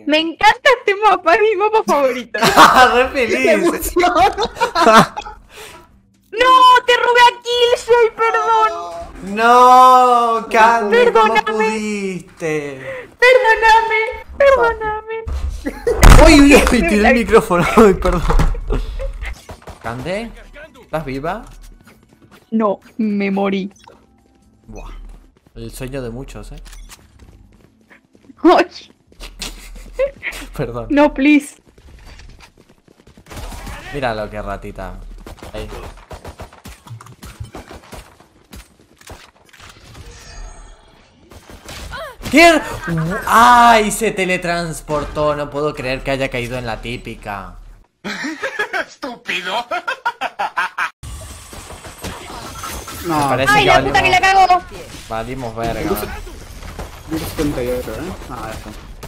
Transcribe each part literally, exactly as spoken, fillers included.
Me encanta este mapa, es mi mapa favorito. ¡Re feliz! ¡No! ¡Te robé a Killjoy! ¡Perdón! ¡No! Candy, Perdóname. ¿cómo pudiste? Perdóname, perdóname. ¡Uy, uy, uy! Tiré el micrófono. Ay, perdón. ¿Cande? ¿Estás viva? No, me morí. Buah. El sueño de muchos, eh. Ay, Perdón. no, please. Mira lo que ratita. Ahí. ¿Qué? ¡Ay! Se teletransportó. No puedo creer que haya caído en la típica. ¡Estúpido! Me No, parece ¡Ay, que la valimos, puta que la cago! valimos verga. diez setenta y ocho, ¿eh? Ah, eso.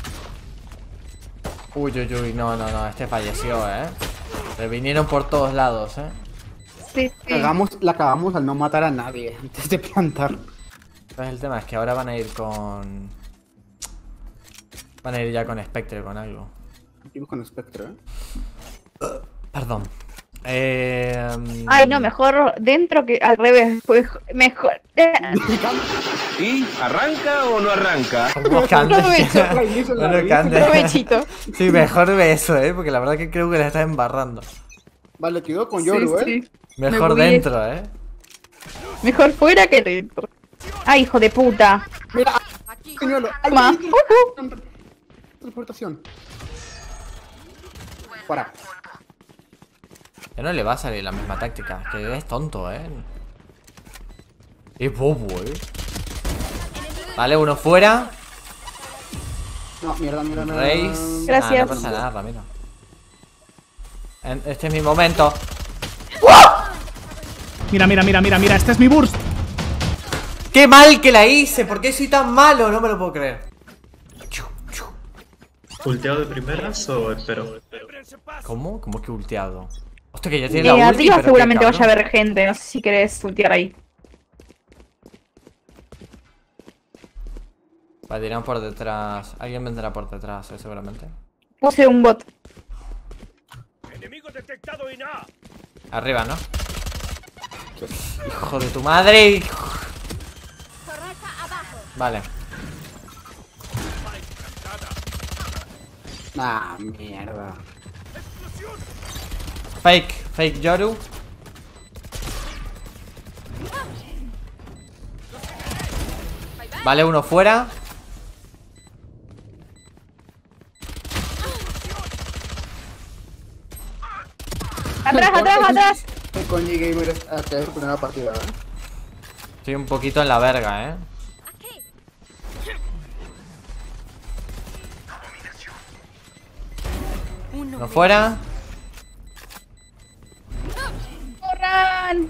Uy, uy, uy. No, no, no. Este falleció, eh. Le vinieron por todos lados, eh. Sí, sí. Cagamos, la cagamos al no matar a nadie antes de plantar. Pues el tema es que ahora van a ir con... Van a ir ya con Spectre, con algo. Seguimos con Spectre, ¿eh? Perdón. Eh... Ay, no, mejor dentro que al revés. Pues mejor. ¿Y arranca o no arranca? ¿Cómo Cande? Provecho. Bueno, Cande. Provechito. Sí, mejor beso, eh. Porque la verdad que creo que la estás embarrando. Vale, quedó con Sí, Yoru, ¿eh? sí. Mejor Me voy. dentro, eh. Mejor fuera que dentro. Ay, hijo de puta. Mira, señuelo. Toma. Ujú. Transportación. Fuera. Ya no le va a salir la misma táctica. Que es tonto, eh. Es bobo, eh. Vale, uno fuera. No, mierda, mierda, mierda. Reis. Gracias. Ah, no pasa nada, Ramiro. En- Este es mi momento. Mira, mira, mira, mira, mira, este es mi burst. ¡Qué mal que la hice! ¿Por qué soy tan malo? No me lo puedo creer. ¿Ulteado de primeras o espero? ¿Cómo? ¿Cómo que ulteado? Hostia, que ya Eh, tiene la ulti, arriba pero seguramente qué vaya a cabrón. haber gente. No sé si querés ultear ahí. Vale, irán por detrás. Alguien vendrá por detrás, eh, seguramente. Puse un bot. ¡Enemigo detectado en A! Arriba, ¿no? Hijo de tu madre. Vale. Ah, mierda. Fake, fake Yoru. Vale, uno fuera. Atrás, atrás, atrás. Con G-Gamer hasta su primera partida, ¿eh? Estoy un poquito en la verga, eh. Uno fuera. ¡Corran!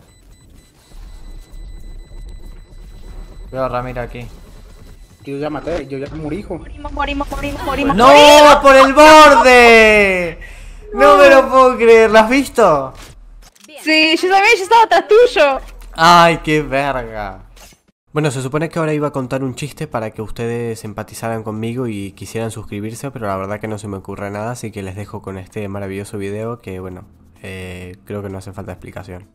Veo a Ramiro aquí. Que yo ya maté, yo ya morí, hijo. Morimos, morimos, morimos, morimos. ¡No! ¡Por el borde! No me lo puedo creer, ¿lo has visto? Sí, yo también, yo estaba atrás tuyo. ¡Ay, qué verga! Bueno, se supone que ahora iba a contar un chiste para que ustedes empatizaran conmigo y quisieran suscribirse, pero la verdad que no se me ocurre nada, así que les dejo con este maravilloso video que, bueno, eh, creo que no hace falta explicación.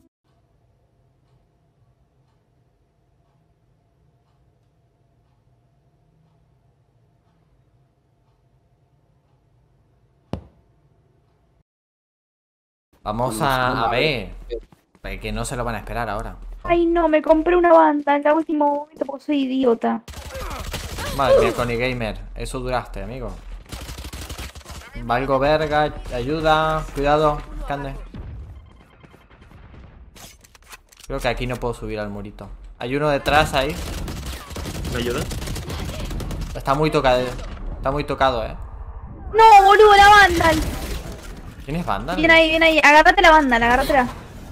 Vamos a, a ver, eh, que no se lo van a esperar ahora. Ay, no, me compré una banda en el último momento porque soy idiota. Madre mía, Connie Gamer, eso duraste, amigo. Valgo verga, ayuda, cuidado, Cande. Creo que aquí no puedo subir al murito. Hay uno detrás ahí. ¿Me ayuda? Está muy tocado, está muy tocado, eh. No, boludo, la banda. ¿Tienes banda? Viene ahí, viene ahí. Agárrate la banda, agárratela.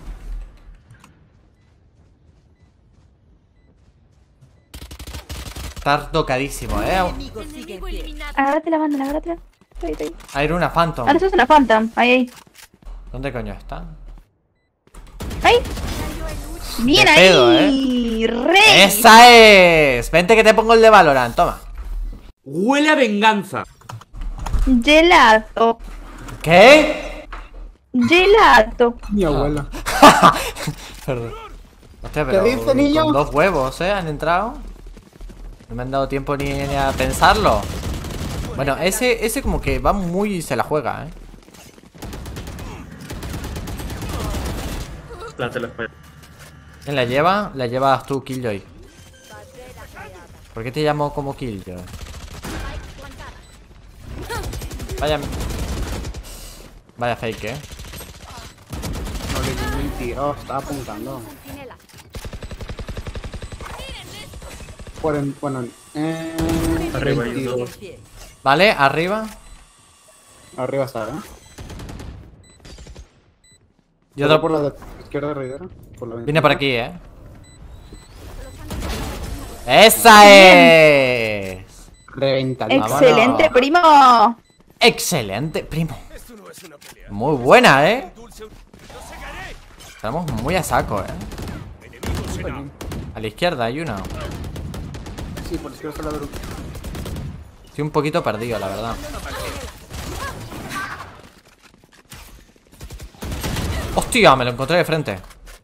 Está tocadísimo, eh. Agárrate la banda, agárratela. Ahí, ahí. Hay una Phantom. Ahora eso es una Phantom. Ahí, ahí. ¿Dónde coño está? Ahí. Bien De ahí. pedo, Rey. ¡Esa es! Vente que te pongo el de Valorant, toma. Huele a venganza. Gelato. ¿Qué? Gelato. Mi abuela. Perdón. Hostia, pero ¿Qué dice, niño? con dos huevos, ¿eh? Han entrado. No me han dado tiempo ni, ni a pensarlo. Bueno, ese, ese como que va muy... se la juega, ¿eh? La te la falla. ¿Quién la lleva? La llevas tú, Killjoy. ¿Por qué te llamo como Killjoy? Vaya... Vaya fake, ¿eh? No le di un tiro, estaba apuntando. Por en, bueno, eh, Arriba hay veintidós. dos. Vale, arriba. Arriba está, ¿eh? Y otro... por la de izquierda de Raidera. Por la Viene por aquí, ¿eh? ¡Esa es! Reventadito. Vámonos. Excelente, primo. ¡Excelente, primo! Muy buena, ¿eh? Estamos muy a saco, ¿eh? A la izquierda hay uno. Sí, por la izquierda está la de... Estoy un poquito perdido, la verdad. ¡Hostia! Me lo encontré de frente.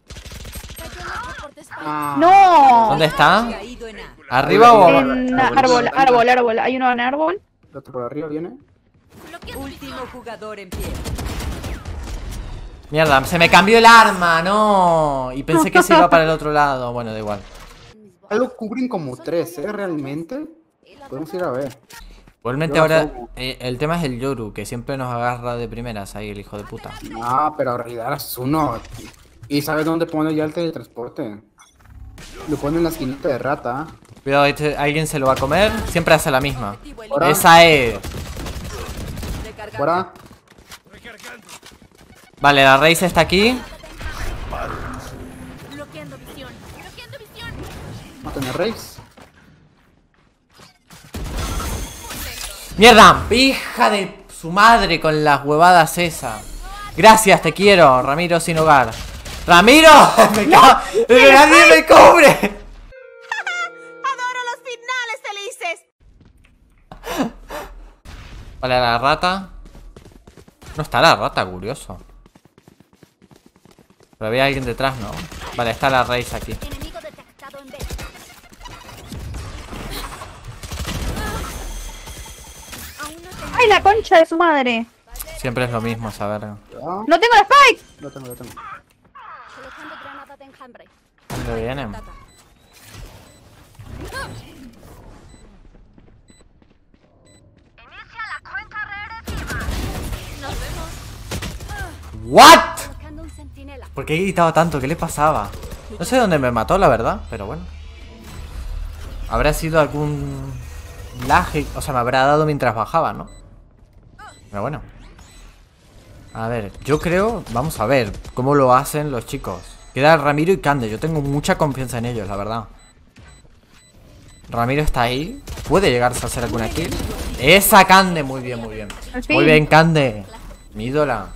Ah, No. ¿Dónde está? ¿Arriba o abajo? En árbol, árbol, árbol. Hay uno en árbol. el otro por arriba viene. Último jugador en pie. Mierda, se me cambió el arma, no. Y pensé que se iba para el otro lado. Bueno, da igual. Ya lo cubren como tres, ¿eh? Realmente. Podemos ir a ver. Igualmente Yo ahora asumo. eh, el tema es el Yoru, que siempre nos agarra de primeras ahí el hijo de puta. Ah, pero en realidad es uno. ¿Y sabes dónde pone ya el teletransporte? Lo pone en la esquinita de rata. Cuidado, este, alguien se lo va a comer. Siempre hace la misma. Ahora. Esa es. Ahora. Vale, la Raze está aquí. Bloqueando visión. Bloqueando visión. Va a tener Raze. ¡Mierda! ¡Hija de su madre con las huevadas esa! Gracias, te quiero, Ramiro sin hogar. ¡Ramiro! ¡Me ca- ¡Nadie me cubre! Adoro los finales felices. Vale, la rata. No está la rata, curioso. Pero había alguien detrás, ¿no? Vale, está la Raze aquí. Enemigo detectado en B. ¡Ay, la concha de su madre! Siempre es lo mismo, saber. Cuidado. ¡No tengo la spike! Lo tengo, lo tengo. Colocando granada de enjambre. ¿Dónde vienen? ¿What? Colocando un centinela. ¿Por qué gritaba tanto? ¿Qué le pasaba? No sé dónde me mató, la verdad, pero bueno. Habrá sido algún lag, o sea, me habrá dado mientras bajaba, ¿no? Pero bueno. A ver, yo creo, vamos a ver cómo lo hacen los chicos. Queda Ramiro y Cande, yo tengo mucha confianza en ellos, la verdad. Ramiro está ahí, puede llegarse a hacer alguna kill. Esa Cande, muy bien, muy bien. Al fin. Muy bien, Cande, mi ídola.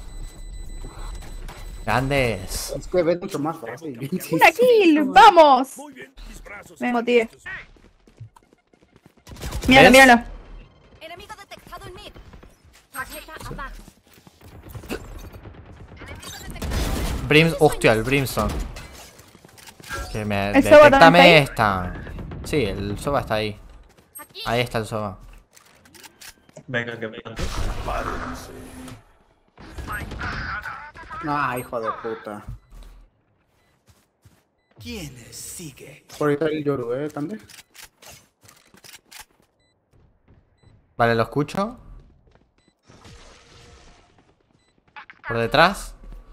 Candes. Es que ves mucho más fácil. ¡Una kill! ¡Vamos! Me motivé. Míralo, ¿Ves? míralo. Enemigo detectado en mid. Tarjeta abajo. Brims, hostia, el Brimstone. Que me ¿El Soba también detéctame está esta. Sí, el Soba está ahí. Aquí. Ahí está el Soba. Venga, que me planto. Ah, hijo de puta. ¿Quién sigue? Por ahí está el Yoru, ¿eh, Cande? Vale, lo escucho. Por detrás.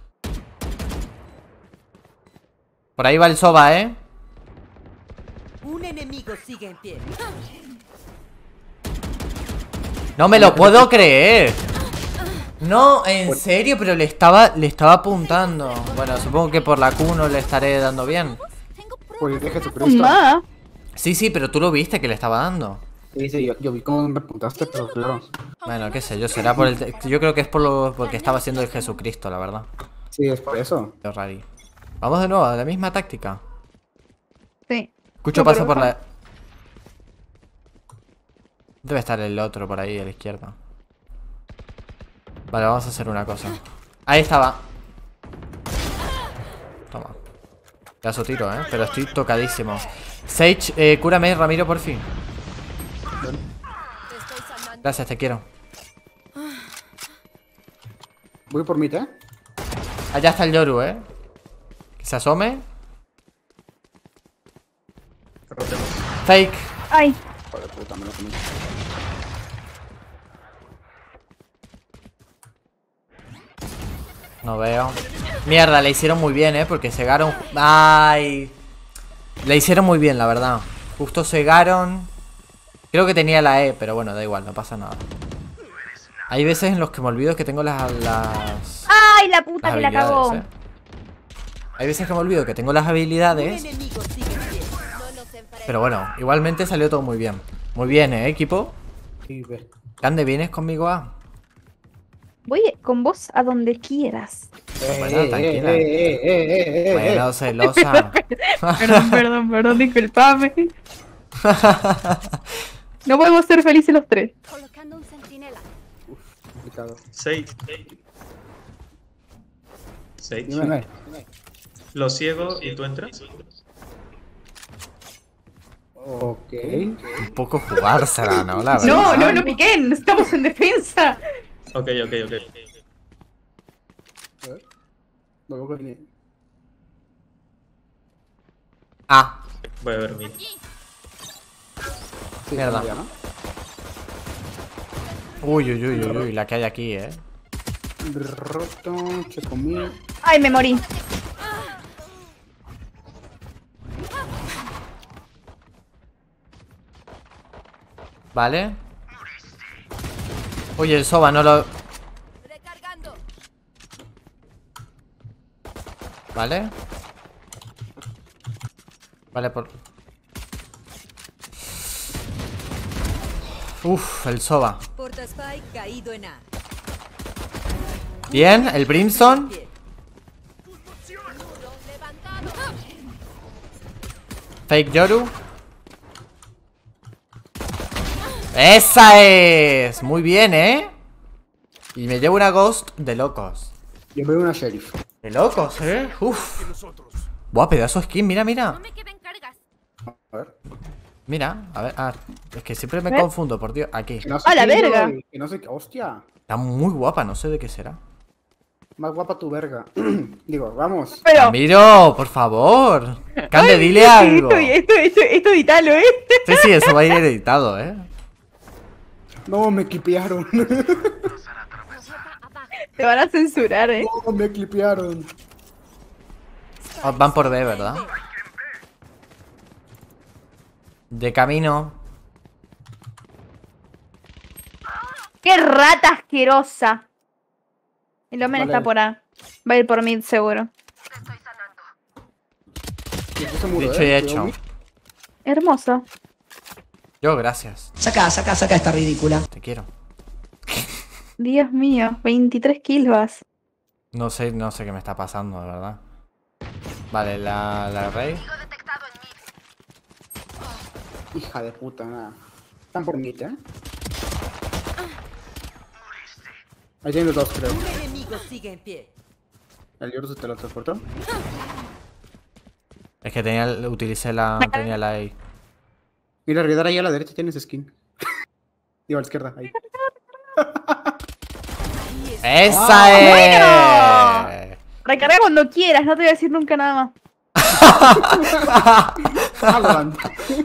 Por ahí va el Soba, ¿eh? Un enemigo sigue en pie. No me lo puedo creer. No, en serio, pero le estaba, le estaba apuntando. Bueno, supongo que por la Q no le estaré dando bien. Tengo pruebas. Por ahí de Jesucristo. Ma. Sí, sí, pero tú lo viste que le estaba dando. Sí, sí, yo, yo vi cómo me apuntaste, pero claro. Bueno, qué sé yo, será por el... te- Yo creo que es por lo porque estaba haciendo el Jesucristo, la verdad. Sí, es por eso. Qué rari. Vamos de nuevo, a la misma táctica. Sí. Escucho No, paso pero por ojo. la... Debe estar el otro por ahí a la izquierda. Vale, vamos a hacer una cosa. Ahí estaba. Toma. Pedazo tiro, eh. Pero estoy tocadísimo. Sage, eh, cúrame, Ramiro, por fin. Gracias, te quiero. Voy por mí, ¿eh? Allá está el Yoru, eh. Que se asome. Fake. Ay, Joder, puta, me lo comí. No veo. Mierda, le hicieron muy bien, eh. Porque cegaron. Ay. Le hicieron muy bien, la verdad. Justo cegaron. Creo que tenía la E, pero bueno, da igual, no pasa nada. Hay veces en los que me olvido que tengo las... las... ay, la puta las que la cagó. habilidades, eh. Hay veces que me olvido que tengo las habilidades. Pero bueno, igualmente salió todo muy bien. Muy bien, eh, equipo. Sí, ve. Cande, ¿vienes conmigo a? Voy con vos a donde quieras. Bueno, tranquila. Eh, eh, eh, eh, eh, Bueno, celosa. Perdón, perdón, perdón, disculpame. No podemos ser felices los tres. Colocando un centinela. complicado. Sage. Sage. Dime. Lo ciego y tú entras. Ok. Un poco jugársela, ¿no? La verdad. No, no, no piquen, estamos en defensa. Ok, ok, ok. A ver. Luego que viene. Ah, Voy a ver mid. Sí, Mierda. ya, ¿no? uy, uy, uy, uy, uy, la que hay aquí, eh. Roto, checomil. Ay, me morí. Vale. Oye, el Soba no lo... Recargando. Vale. Vale, por... Uf, el Soba. Porta Spike caído en A. Bien, el Brimstone. Levantado. Fake Yoru. ¡Esa es! Muy bien, ¿eh? Y me llevo una Ghost de locos. Yo veo una sheriff. De locos, ¿eh? Uf. Buah, pedazo de skin, mira, mira. No me queden cargas. A ver. Mira, a ver, ah, es que siempre me ¿Eh? confundo, por Dios. Aquí. Que no sé ¡A la qué, verga! güey, Que no sé qué. ¡Hostia! Está muy guapa, no sé de qué será. Más guapa tu verga. Digo, vamos. Pero. Miro, por favor. Cande, Ay, dile sí, algo. Esto, esto, esto, esto editalo, ¿eh? Sí, sí, eso va a ir editado, ¿eh? No, me clipearon. Te van a censurar, ¿eh? No, me clipearon. Oh, van por B, ¿verdad? De camino. ¡Qué rata asquerosa! El Omen Vale. está por A. Va a ir por mid, seguro. Y aquí se murió, Dicho y ¿eh? hecho. Hermoso. Yo, gracias. Saca, saca, saca esta ridícula. Te quiero. Dios mío, veintitrés kills vas. No sé, no sé qué me está pasando, de verdad. Vale, la, la Rey. Hija de puta, nada. Están por mí, ¿eh? Ahí tienen los dos, creo. Un enemigo sigue en pie. El Yoru se teletransportó. Es que tenía, utilicé la, tenía la E. Mira, Redar ahí a la derecha tienes skin. Digo, a la izquierda, ahí. ¡Esa es! bueno! Recarga cuando quieras, no te voy a decir nunca nada más. Aguanta.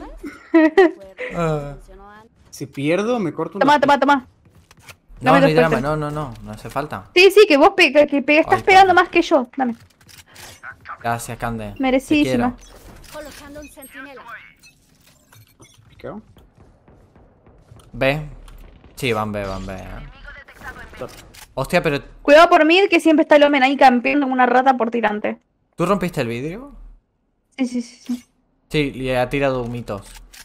Ah. Si pierdo, me corto una. Toma, toma, toma. No, Dame no hay dos drama, fuertes. no, no, no, no hace falta. Sí, sí, que vos pe que que pe estás Ay, pegando perdón. más que yo. Dame. Gracias, Cande. Te Merecidísima. quiero. Colocando un centinela. Piqueo. ¿B? Sí, van B, van B. ¿eh? Hostia, pero Cuidado por mid, que siempre está el Omen ahí campeando como una rata por tirante. ¿tú rompiste el vidrio? Sí, sí, sí, sí. Sí, le ha tirado humitos.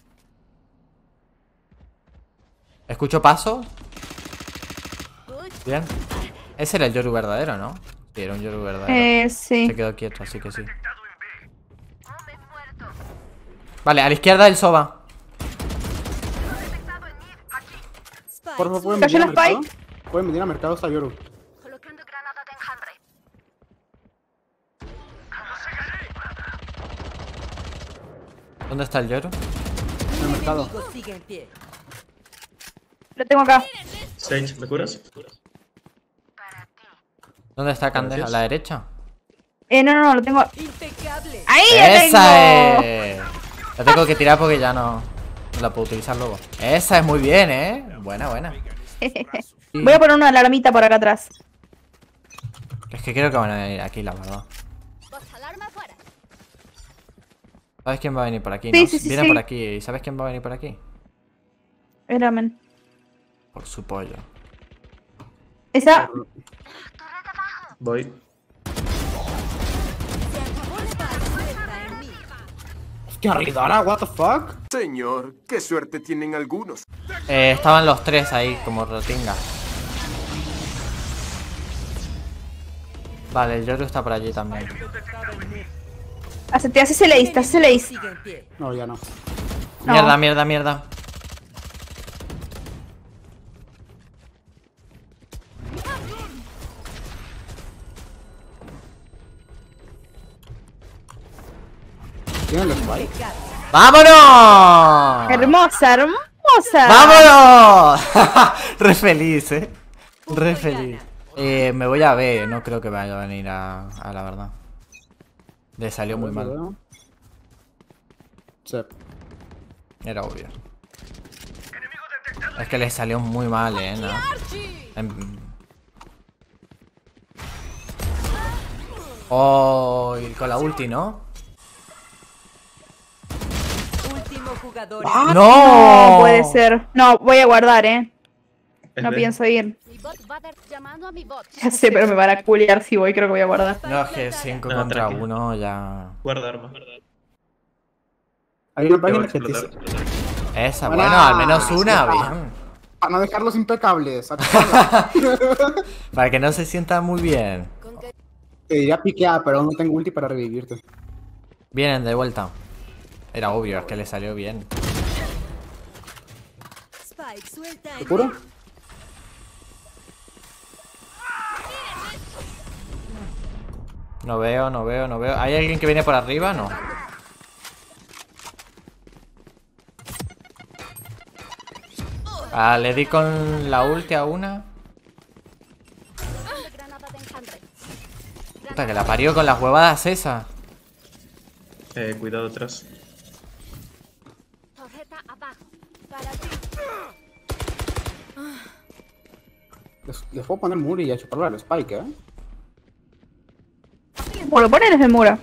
¿Escucho pasos? Bien. Ese era el Yoru verdadero, ¿no? Sí, era un Yoru verdadero. Eh, sí. Se quedó quieto, así que sí. Vale, a la izquierda el Soba. Por favor, pueden ¿Cayó venir a la mercado. Pueden venir a mercado hasta Yoru. ¿Dónde está el lloro? En el mercado. Lo tengo acá. Sage, ¿me curas? ¿Dónde está Cande? ¿A la derecha? Eh, no, no, no, lo tengo. Impecable. ¡Ahí lo ¡Esa tengo! es! La tengo que tirar porque ya no, no la puedo utilizar luego. Esa es muy bien, ¿eh? Buena, buena. Voy a poner una alarmita por acá atrás. Es que creo que van a venir aquí, la verdad. Voz alarma fuera. ¿Sabes quién va a venir por aquí? Sí, ¿No? sí, sí, Viene sí. por aquí. ¿Y sabes quién va a venir por aquí? Espérame. Por su pollo. Esa. Voy. ¡Qué arridara! ¿What the fuck? Señor, qué suerte tienen algunos. Eh, estaban los tres ahí, como rotingas. Vale, el Yoru está por allí también. Hace- Te haces el ace, te haces el ace. No, ya no. No. Mierda, mierda, mierda. ¿Tienen el spike? ¡Vámonos! Hermosa, hermosa. ¡Vámonos! Re feliz, eh. Re feliz. Eh, me voy a ver, no creo que vaya a venir a, a la verdad. Le salió muy mal. Sí. Era obvio. Es que le salió muy mal, eh. ¿No? Em- Oh, y con la ulti, ¿no? Último jugador. ¡No! No puede ser. No, voy a guardar, eh. Es No B. pienso ir. Mi bot va a ver llamando a mi bot. Ya sé, pero me van a culiar si voy, creo que voy a guardar. No, es que cinco No, contra tranquilo. uno ya. Guarda arma. Hay una Te va a página que explotar. dice... explotar. Esa, Buena. bueno, al menos una, Sí, bien. Para no dejarlos impecables. Para que no se sienta muy bien. Con que Te diría piquear, pero no tengo ulti para revivirte. Vienen de vuelta. Era obvio, es que le salió bien. Spike suelta. ¿Te juro? No veo, no veo, no veo. ¿Hay alguien que viene por arriba? No. Ah, le di con la ulti a una. Granada de enjambre. Puta, que la parió con las huevadas esas. Eh, cuidado atrás. Torreta abajo. Para ti. Les, les puedo poner Muri y a chuparle al spike, eh. Por lo ponen desde muro.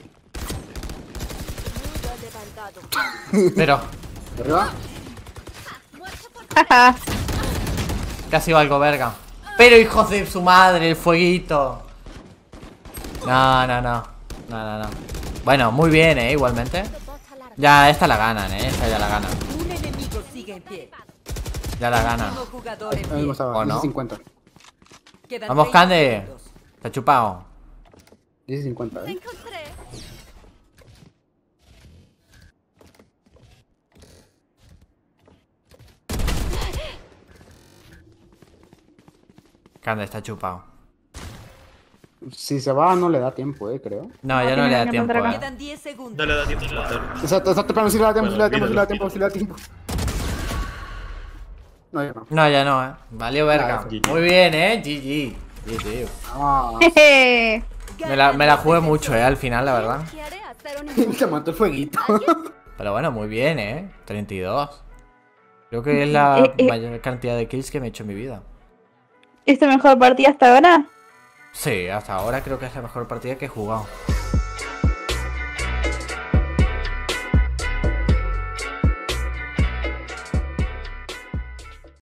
Mudo levantado. Pero ¿De arriba? Muerto por Jaja. casi valgo verga. Pero hijos de su madre, el fueguito. No, no, no. No, no, no. Bueno, muy bien, eh, igualmente. bot alarma. Ya, esta la ganan, eh. Esta ya la ganan. Un enemigo sigue en pie. Ya la ganan. Último jugador en A mí me pie. gustaba. ¿O no? diez cincuenta. Quedan Vamos, treinta Cande. segundos. Te ha chupado. diez cincuenta, Te eh. encontré. Cande está chupado. Si se va, no le da tiempo, eh, creo. No, ya no tiene le da que tiempo, plantar acá. eh. Quedan diez segundos. No le da tiempo a matar. Exacto, exacto, pero sí le da tiempo, sí le da tiempo, sí le da Bueno, tiempo, sí le da tiempo, sí le da tiempo. No, ya no. No, ya no, eh. Valió verga. Nah, G G. Muy bien, eh. G G. G G. Ah, Jeje. Me la, me la jugué mucho, eh, al final, la verdad. Quiere hacer un se mató el fueguito. Pero bueno, muy bien, eh. treinta y dos. Creo que es la Eh, eh. mayor cantidad de kills que me he hecho en mi vida. ¿Esta mejor partida hasta ahora? Sí, hasta ahora creo que es la mejor partida que he jugado.